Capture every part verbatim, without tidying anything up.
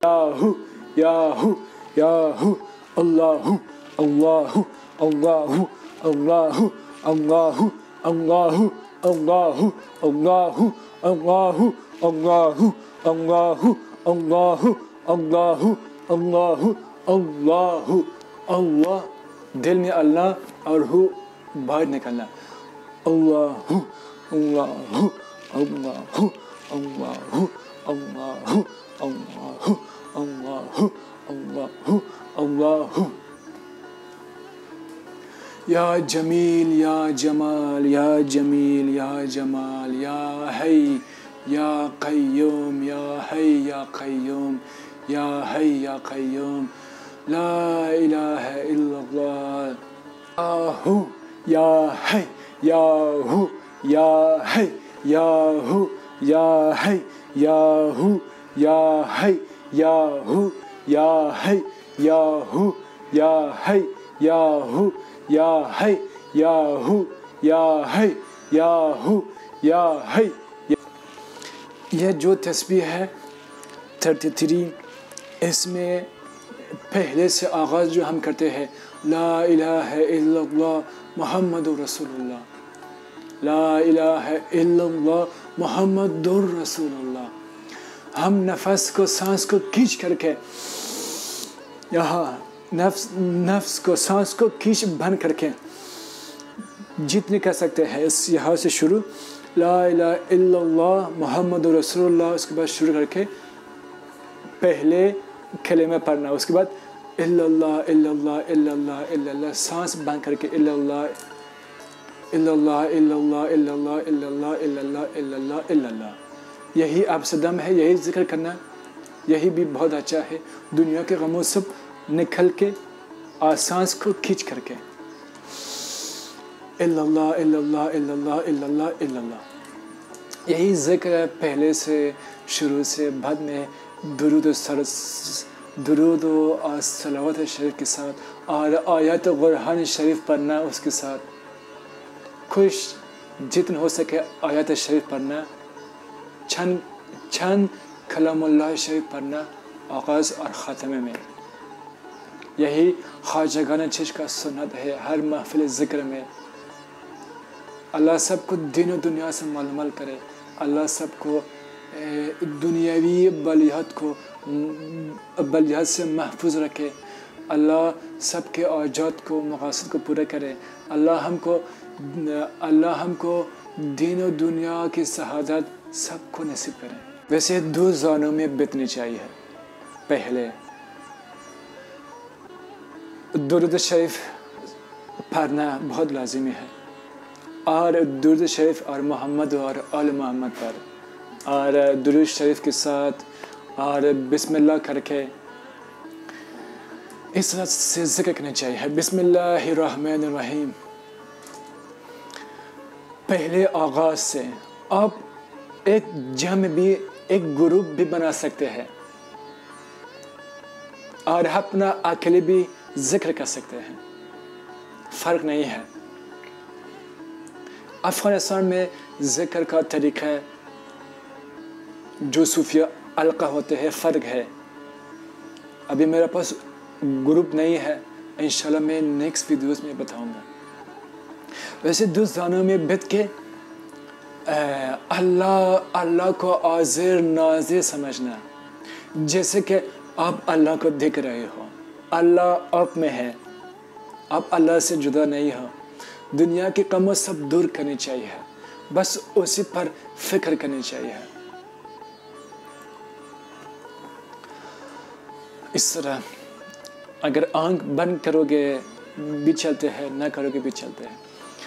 Yahu, Yahu, Yahu, Allahu, Allahu, Allahu, Allahu, Allahu, Allahu, Allahu, Allahu, Allahu, Allahu, Allahu, Allahu, Allahu, Allahu, Allahu, Allah. دل میں اللہ اور ہو باہر نکلنا. اللہ اللہ اللہ اللہ اللہ اللہ اللہ اللہ اللہ. یا جمیل یا جمال یا جمیل یا جمال یا حی یا قیوم یا حی یا قیوم یا حی یا قیوم. لا الہ الا اللہ. یاہو یا حی یاہو یا حی یاہو یا حی یاہو یا حی یاہو یا حی یاہو یا حی یاہو یا حی یاہو یا حی یاہو یا حی. یہ جو تسبیح ہے تھرٹی تھری، اس میں پہلے سے آغاز جو ہم کرتے ہیں لا الہ الا اللہ محمد رسول اللہ، لا الہ الا اللہ محمد رسول اللہ. ہم نفس کو سانس کو کھینچ کر کے یہاں نفس نفس کو سانس کو کھینچ بند کر کے جتنے کر سکتے ہیں اس یہاں سے شروع لا الہ الا اللہ محمد رسول اللہ، اس کے بعد شروع کر کے پہلے کلمہ پڑھنا، اس کے بعد الا اللہ الا اللہ الا اللہ الا اللہ، سانس بند کر کے الا اللہ الا اللہ الا اللہ الا اللہ الا اللہ الا اللہ الا اللہ الا اللہ. یہی آپ سے دم ہے، یہی ذکر کرنا، یہی بھی بہت اچھا ہے. دنیا کے غموں سب نکل کے اور سانس کو کھینچ کر کے الا اللہ الا اللہ الا اللہ الا اللہ الا اللہ. یہی ذکر ہے پہلے سے شروع سے بعد میں درود و سر درود و صلوات شریف کے ساتھ اور آیات قرآن شریف پڑھنا، اس کے ساتھ خوش جتنا ہو سکے آیات شریف پڑھنا، چند چند کلام اللہ شریف پڑھنا آغاز اور خاتمے میں. یہی خواجہ گانا چیز کا سنت ہے ہر محفل ذکر میں. اللہ سب کو دین و دنیا سے ململ کرے، اللہ سب کو دنیاوی بلیات کو بلیات سے محفوظ رکھے، اللہ سب کے اوجات کو مقاصد کو پورا کرے. اللہ ہم کو اللہ ہم کو دین و دنیا کی سعادت سب کو نصیب کرے. ویسے دو زانوں میں بیتنی چاہیے. پہلے درود شریف پڑھنا بہت لازمی ہے، اور درود شریف اور محمد اور آل محمد پر اور درود شریف کے ساتھ اور بسم اللہ کر کے اس طرح سے ذکر کرنا چاہیے. بسم اللہ الرحمن الرحیم. پہلے آغاز سے آپ ایک جمع بھی ایک گروپ بھی بنا سکتے ہیں اور اپنا اکیلے بھی ذکر کر سکتے ہیں، فرق نہیں ہے. افغانستان میں ذکر کا طریقہ جو صوفیہ علقہ ہوتے ہیں فرق ہے. ابھی میرے پاس گروپ نہیں ہے، انشاءاللہ میں نیکسٹ ویڈیوز میں بتاؤں گا. ویسے دو زانوں میں بیٹھ کے اللہ اللہ کو حاضر ناظر سمجھنا، جیسے کہ آپ اللہ کو دیکھ رہے ہو، اللہ آپ میں ہے، آپ اللہ سے جدا نہیں ہو. دنیا کے کاموں سب دور کرنی چاہیے، بس اسی پر فکر کرنی چاہیے. اس طرح اگر آنکھ بند کرو گے بھی چلتے ہیں، نہ کرو گے بھی چلتے ہیں.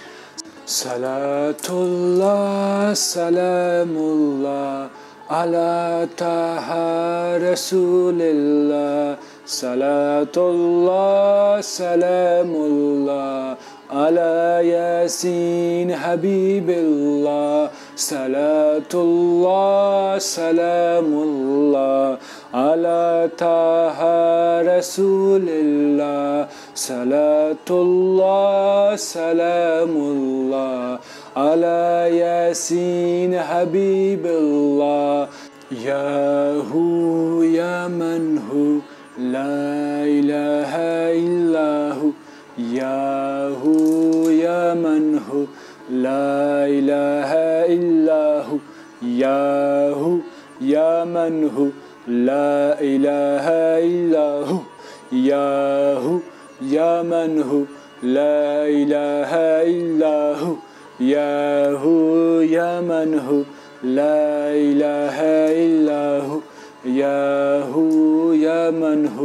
صلاۃ اللہ سلام اللہ علی طہ رسول اللہ، صلاۃ اللہ سلام اللہ علی یاسین حبیب اللہ، صلاۃ اللہ سلام اللہ علی طہ رسول اللہ، صلاۃ اللہ سلام اللہ علی یاسین حبیب اللہ. یا ہو یا من ہو لا الہ الا ہو یا ہو یا من ہو لا الہ الا ہو یا ہو یا من ہو لا الہ الا ہو یا ہو یا من ہو لا الہ الا ہو یا ہو یا من ہو لا الہ الا ہو یا ہو یا من ہو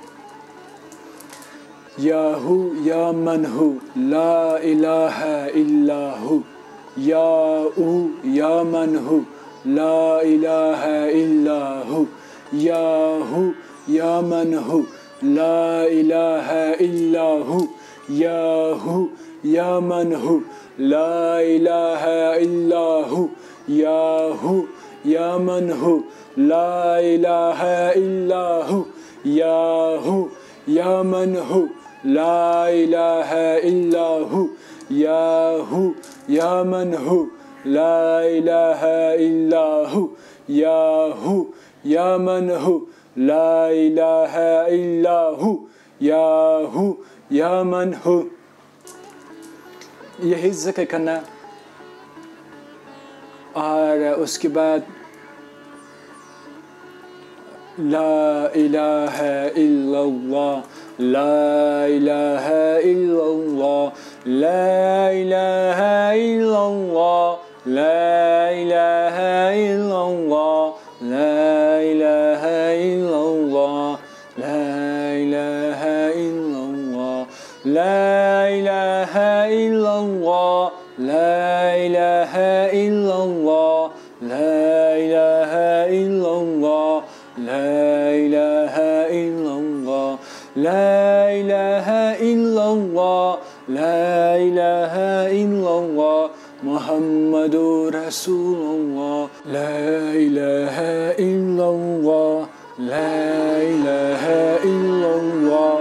یا ہو یا من ہو لا الہ الا ہو یا او یا من ہو لا الہ الا ہو یا ہو یا من ہو لا الہ الا ہو یا ہو یا من ہو لا الہ الا ہو یا ہو یا من ہو لا الہ الا ہو یا ہو یا من ہو لا الہ الا ہو یا ہو یا من ہو لا الہ الا ہو یا ہو یا من ہو لا الہ الا ہو یا ہو یا من ہو. یہی ذکر کرنا اور اس کے بعد لا الہ الا اللہ لا الہ الا اللہ لا الہ الا اللہ لا الہ الا اللہ لا الہ الا اللہ لا الہ الا اللہ لا الہ الا اللہ لا الہ الا اللہ لا الہ الا اللہ لا الہ الا اللہ لا الہ الا اللہ لا الہ الا اللہ محمد رسول اللہ لا الہ الا اللہ لا الہ الا اللہ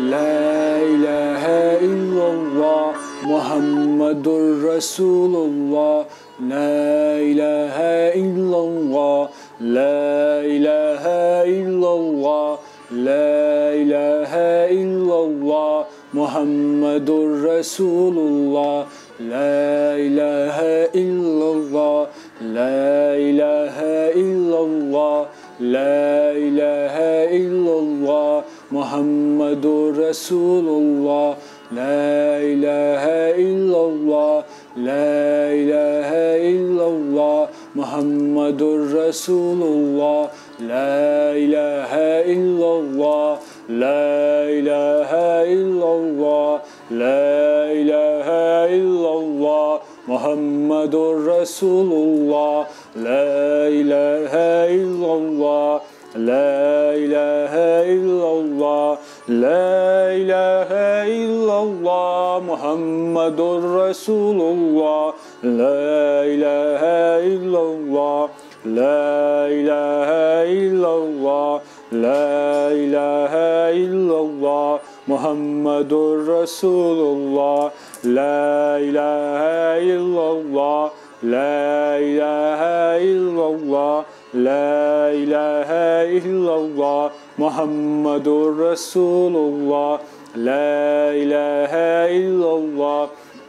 لا الہ الا اللہ محمد رسول اللہ لا الہ الا اللہ لا الہ الا اللہ لا الہ الا اللہ محمد رسول اللہ لا الہ الا اللہ لا الہ الا اللہ لا الہ الا اللہ محمد رسول اللہ لا الہ الا اللہ لا الہ الا اللہ محمد رسول اللہ لا الہ الا اللہ لا الہ الا اللہ لا الہ الا اللہ محمد رسول اللہ لا الہ الا اللہ لا الہ الا اللہ لا الہ الا اللہ محمد رسول اللہ لا الہ الا اللہ لا الہ الا اللہ لا الہ الا اللہ محمد رسول اللہ لا الہ الا اللہ لا الہ الا اللہ لا الہ الا اللہ محمد رسول اللہ لا الہ الا اللہ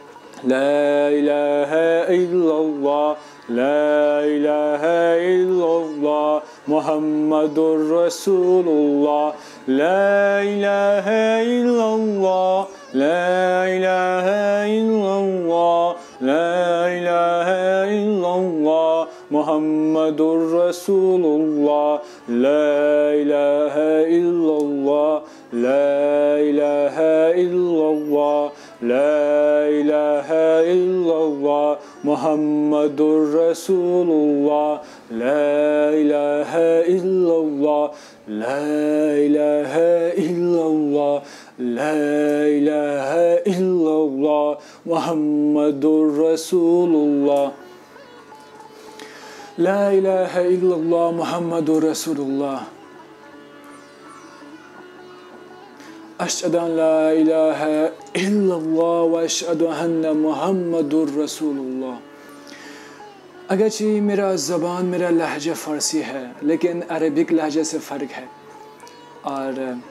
لا الہ الا اللہ لا الہ الا اللہ محمد رسول اللہ لا الہ الا اللہ لا الہ الا اللہ لا الہ الا اللہ محمد رسول اللہ لا الہ الا اللہ لا الہ الا اللہ لا الہ الا اللہ محمد رسول اللہ لا الہ الا اللہ لا الہ الا اللہ لا الہ الا اللہ محمد رسول اللہ لا الہ الا اللہ محمد رسول اللہ اشہد ان لا الہ الا اللہ واشہد ان محمد رسول اللہ اگرچہ میرا زبان میرا لہجہ فارسی ہے لیکن عربک لہجے سے فرق ہے، اور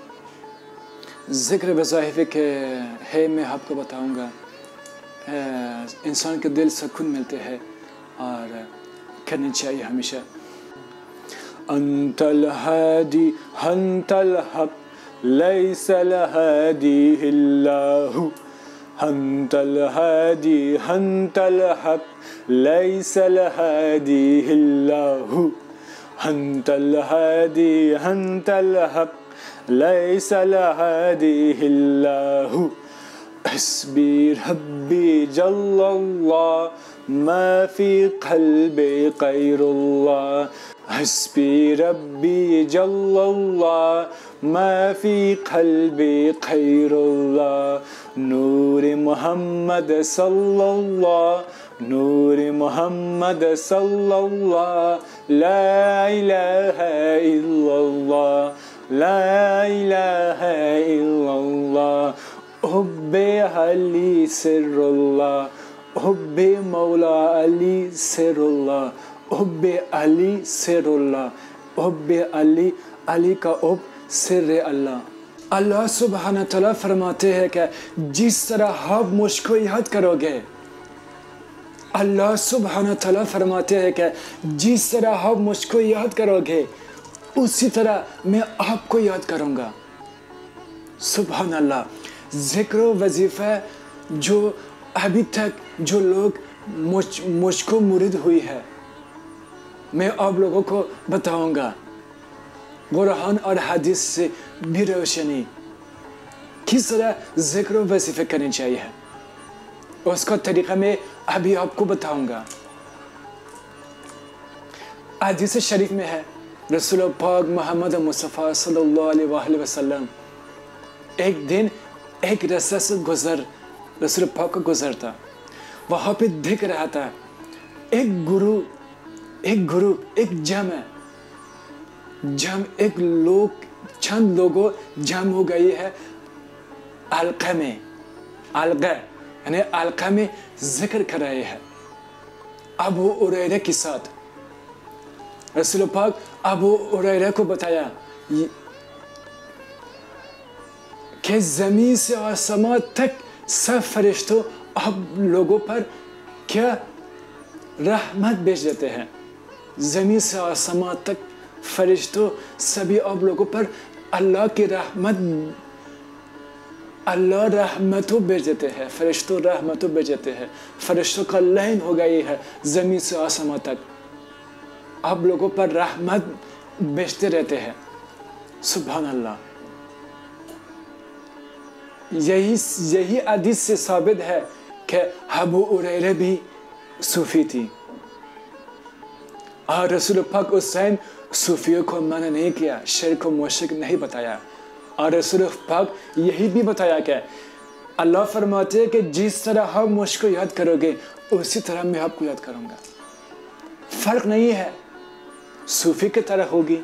ذکر وظائف کے ہے میں آپ کو بتاؤں گا، انسان کے دل سکون ملتے ہیں اور کرنی چاہیے ہمیشہ۔ انت الہادی انت الحق لیس الہادی اللہ، انت الہادی انت الحق لیس الہادی اللہ، انت الہادی انت الحق لیس الہادی اللہ، حسبی ربی جل اللہ ما فی قلبی غیر اللہ، حسبی ربی جل اللہ ما فی قلبی غیر اللہ، نور محمد صلی اللہ، نور محمد صلی اللہ، لا الہ الا اللہ، لا الہ الا اللہ، حب علی سر اللہ، حب مولا علی سر اللہ، حب علی سر اللہ، حب علی، علی کا حب سر اللہ۔ اللہ سبحانہ تعالیٰ فرماتے ہیں کہ جس طرح آپ مجھ کو یاد کرو گے، اللہ سبحانہ تعالیٰ فرماتے ہیں کہ جس طرح آپ مجھ کو یاد کرو گے اسی طرح میں آپ کو یاد کروں گا۔ سبحان اللہ۔ ذکر و وظیفہ جو ابھی تک جو لوگ مجھ, مجھ کو مرید ہوئی ہے، میں آپ لوگوں کو بتاؤں گا قرآن اور حدیث سے بھی روشنی کس طرح ذکر و وظیفہ کرنی چاہیے، اس کا طریقہ میں ابھی آپ کو بتاؤں گا۔ حدیث شریف میں ہے، رسول پاک محمد مصطفیٰ صلی اللہ علیہ وآلہ وسلم ایک دن ایک رستہ سے گزر رسول پاک کو گزرتا، وہاں پہ دکھ رہا تھا ایک گروہ ایک گروپ ایک جمع جم ایک لوگ چند لوگوں جم ہو گئی ہے حلقہ میں، حلقہ یعنی حلقہ میں ذکر کر رہے ہیں ابو ہریرہ کے ساتھ۔ رسول پاک ابو ہریرہ کو بتایا کہ زمین سے آسمان تک سب فرشتوں آپ لوگوں پر کیا رحمت بھیج دیتے ہیں، زمین سے آسمان تک فرشتوں سبھی آپ لوگوں پر اللہ کی رحمت اللہ رحمتوں بھیج دیتے ہیں، فرشتوں رحمتوں بھیج دیتے ہیں، فرشتوں کا لائن ہو گئی ہے زمین سے آسمان تک، آپ لوگوں پر رحمت بھیجتے رہتے ہیں۔ سبحان اللہ۔ یہی یہی حدیث سے ثابت ہے کہ ابو ہریرہ بھی صوفی تھی، اور رسول پاک اس ٹائم صوفیوں کو منع نہیں کیا، شرک کو مشرک نہیں بتایا، اور رسول پاک یہی بھی بتایا کہ اللہ فرماتے ہیں کہ جس طرح آپ مجھ کو یاد کرو گے اسی طرح میں آپ کو یاد کروں گا۔ فرق نہیں ہے صوفی کی طرح ہوگی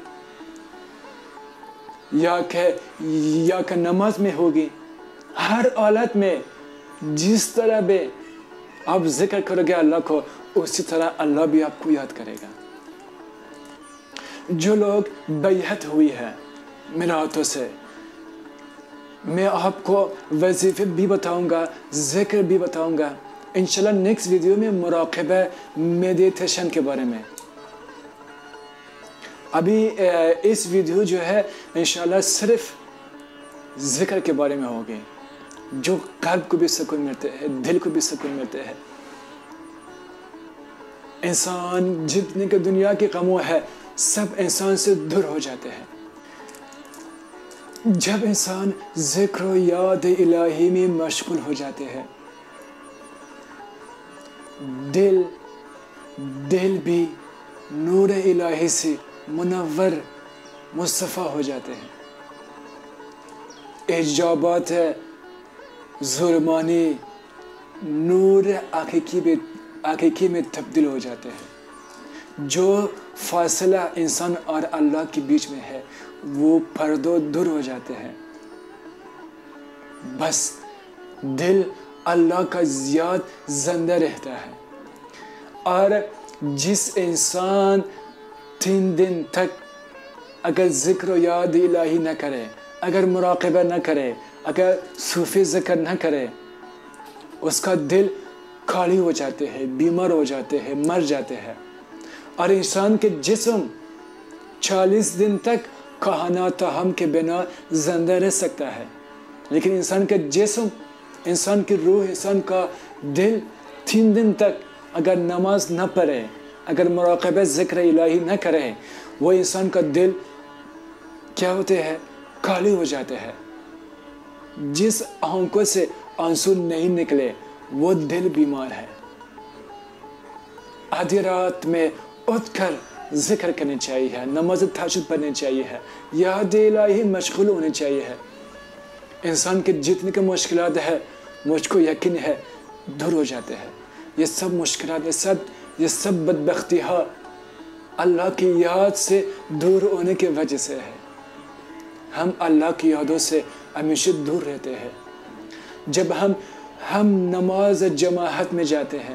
یا کہ یا کہ نماز میں ہوگی، ہر حالت میں جس طرح بھی آپ ذکر کرو گے اللہ کو اسی طرح اللہ بھی آپ کو یاد کرے گا۔ جو لوگ بیعت ہوئی ہے میرے ہاتھوں سے، میں آپ کو وظیفے بھی بتاؤں گا، ذکر بھی بتاؤں گا انشاءاللہ نیکسٹ ویڈیو میں، مراقبہ میڈیٹیشن کے بارے میں۔ ابھی اس ویڈیو جو ہے انشاءاللہ صرف ذکر کے بارے میں ہوگی، جو قلب کو بھی سکون ملتے ہیں، دل کو بھی سکون ملتے ہیں۔ انسان جتنے کہ دنیا کی غموں ہے سب انسان سے دور ہو جاتے ہیں جب انسان ذکر و یاد الہی میں مشغول ہو جاتے ہیں۔ دل دل بھی نور الہی سے منور مصطفیٰ ہو جاتے ہیں۔ اعجابات ظلمانی نور حقیقی میں حقیقی میں تبدیل ہو جاتے ہیں۔ جو فاصلہ انسان اور اللہ کے بیچ میں ہے وہ پردوں دور ہو جاتے ہیں۔ بس دل اللہ کا یاد زندہ رہتا ہے، اور جس انسان تین دن تک اگر ذکر و یاد الہی نہ کرے، اگر مراقبہ نہ کرے، اگر صوفی ذکر نہ کرے، اس کا دل خالی ہو جاتے ہیں، بیمار ہو جاتے ہیں، مر جاتے ہیں. اور انسان کے جسم چالیس دن تک کھانا طعام کے بنا زندہ رہ سکتا ہے، لیکن انسان کا جسم، انسان کی روح، انسان کا دل تین دن تک اگر نماز نہ پڑھے، اگر مراقبہ ذکر الہی نہ کرے، وہ انسان کا دل کیا ہوتے ہیں؟ خالی ہو جاتے ہیں. جس آنکھوں سے آنسو نہیں نکلے وہ دل بیمار ہے. آدھی رات میں اٹھ کر ذکر کرنی چاہیے، نماز تہجد پڑھنی چاہیے ہے، یاد الہی مشغول ہونے چاہیے ہے. انسان کے جتنے کے مشکلات ہے مجھ کو یقین ہے دور ہو جاتے ہیں. یہ سب مشکلات، یہ سب یہ سب بدبختیاں اللہ کی یاد سے دور ہونے کی وجہ سے ہے. ہم اللہ کی یادوں سے ہمیشہ دور رہتے ہیں. جب ہم ہم نماز جماعت میں جاتے ہیں،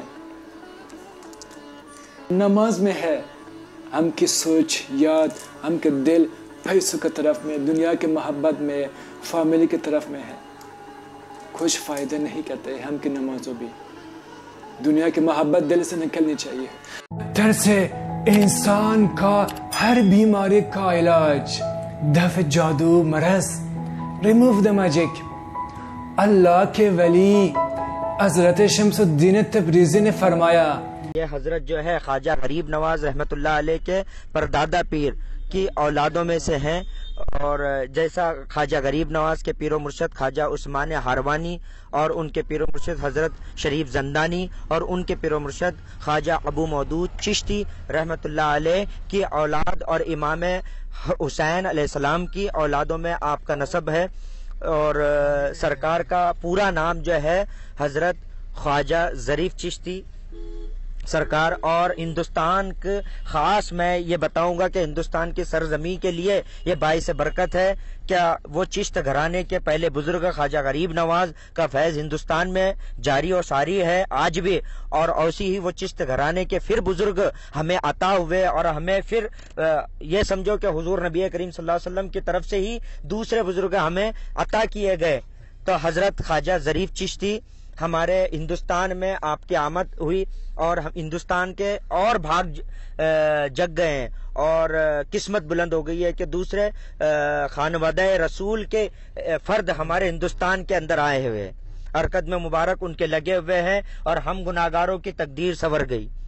نماز میں ہے، ہم کی سوچ، یاد، ہم کے دل پیسوں کی طرف میں، دنیا کے محبت میں، فیملی کی طرف میں ہے. کچھ فائدہ نہیں کرتے ہم کی نمازوں بھی. دنیا کی محبت دل سے نکلنی چاہیے. پتھر سے انسان کا ہر بیماری کا علاج، دفع جادو، مرض، ریموو دا میجک. اللہ کے ولی حضرت شمس الدین تبریزی نے فرمایا، یہ حضرت جو ہے خواجہ غریب نواز رحمۃ اللہ علیہ کے پردادا پیر کی اولادوں میں سے ہیں. اور جیسا خواجہ غریب نواز کے پیر و مرشد خواجہ عثمان ہاروانی اور ان کے پیر و مرشد حضرت شریف زندانی اور ان کے پیر و مرشد خواجہ ابو مودود چشتی رحمۃ اللہ علیہ کی اولاد اور امام حسین علیہ السلام کی اولادوں میں آپ کا نسب ہے. اور سرکار کا پورا نام جو ہے حضرت خواجہ ظریف چشتی سرکار. اور ہندوستان کے خاص میں یہ بتاؤں گا کہ ہندوستان کی سرزمین کے لیے یہ باعث برکت ہے. کیا وہ چشت گھرانے کے پہلے بزرگ خواجہ غریب نواز کا فیض ہندوستان میں جاری اور ساری ہے آج بھی، اور ایسی ہی وہ چشت گھرانے کے پھر بزرگ ہمیں عطا ہوئے، اور ہمیں پھر یہ سمجھو کہ حضور نبی کریم صلی اللہ علیہ وسلم کی طرف سے ہی دوسرے بزرگ ہمیں عطا کیے گئے. تو حضرت خواجہ ظریف چشتی ہمارے ہندوستان میں آپ کی آمد ہوئی، اور ہندوستان کے اور بھاگ جگ گئے ہیں، اور قسمت بلند ہو گئی ہے کہ دوسرے خانوادہ رسول کے فرد ہمارے ہندوستان کے اندر آئے ہوئے، حرکت میں مبارک ان کے لگے ہوئے ہیں، اور ہم گناہگاروں کی تقدیر سنور گئی.